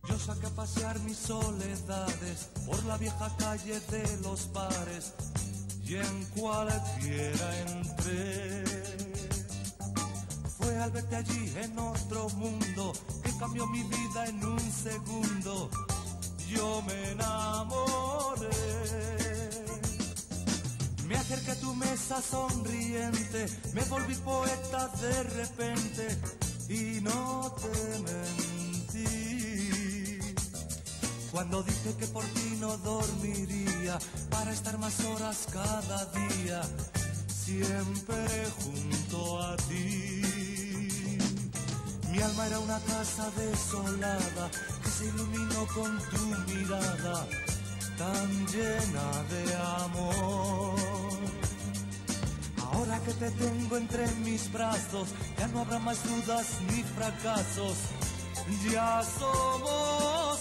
Yo saqué a pasear mis soledades por la vieja calle de los bares y en cualquiera entré. Fue al verte allí en otro mundo que cambió mi vida en un segundo. Yo me enamoré. Me acerqué a tu mesa sonriente, me volví poeta de repente y no te mentí. Cuando dije que por ti no dormiría para estar más horas cada día, siempre junto a ti. Mi alma era una casa desolada que se iluminó con tu mirada tan llena de amor. Ahora que te tengo entre mis brazos, ya no habrá más dudas ni fracasos, ya somos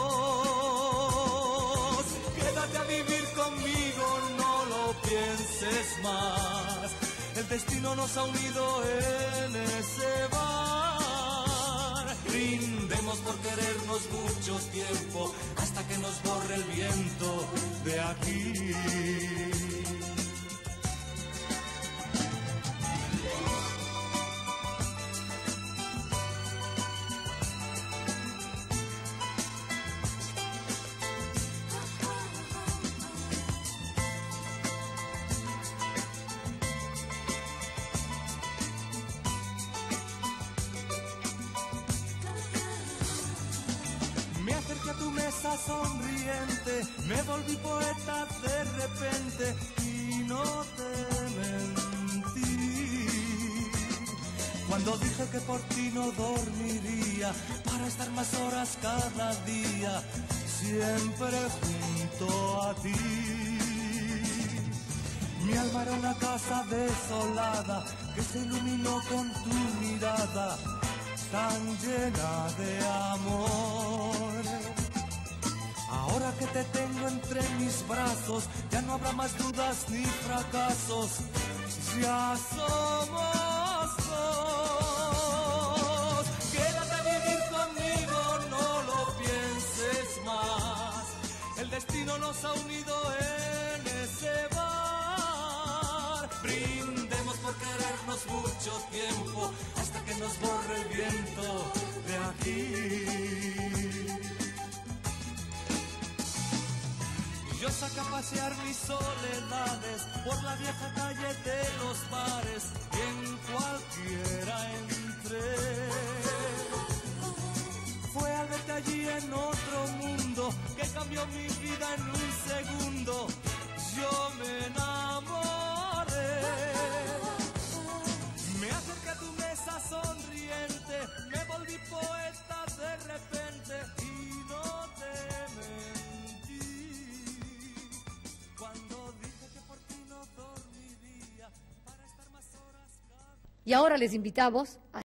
dos. Quédate a vivir conmigo, no lo pienses más. El destino nos ha unido en ese bar. Brindemos por querernos mucho tiempo, hasta que nos borre el viento de aquí. Me acerqué a tu mesa sonriente, me volví poeta de repente y no te mentí. Cuando dije que por ti no dormiría para estar más horas cada día, siempre junto a ti. Mi alma era una casa desolada que se iluminó con tu mirada tan llena de amor. Ahora que te tengo entre mis brazos, ya no habrá más dudas ni fracasos, ya somos dos. Quédate a vivir conmigo, no lo pienses más. El destino nos ha unido en ese bar. Brindemos por querernos mucho tiempo, hasta que nos borre el viento de aquí. Yo saqué a pasear mis soledades por la vieja calle de los bares y en cualquiera entré. Fue al verte allí en otro mundo que cambió mi vida en un segundo. Yo me enamoré. Me acerqué a tu mesa sonriente, me volví poeta de repente y no te mentí. Cuando dije que por ti no dormiría para estar más horas cada... Y ahora les invitamos a